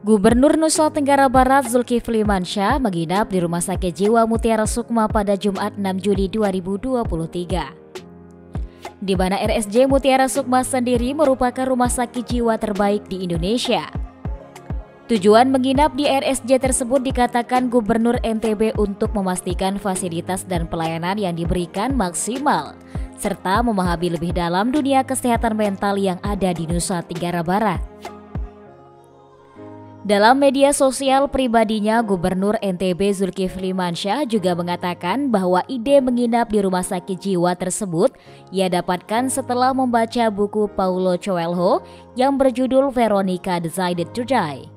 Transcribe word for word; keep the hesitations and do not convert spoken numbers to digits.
Gubernur Nusa Tenggara Barat Zulkifli Mansyah menginap di Rumah Sakit Jiwa Mutiara Sukma pada Jumat enam Juli dua ribu dua puluh tiga. Di mana R S J Mutiara Sukma sendiri merupakan rumah sakit jiwa terbaik di Indonesia. Tujuan menginap di R S J tersebut dikatakan Gubernur N T B untuk memastikan fasilitas dan pelayanan yang diberikan maksimal, serta memahami lebih dalam dunia kesehatan mental yang ada di Nusa Tenggara Barat. Dalam media sosial pribadinya, Gubernur N T B Zulkifli Mansyah juga mengatakan bahwa ide menginap di rumah sakit jiwa tersebut ia dapatkan setelah membaca buku Paulo Coelho yang berjudul Veronica Decided to Die.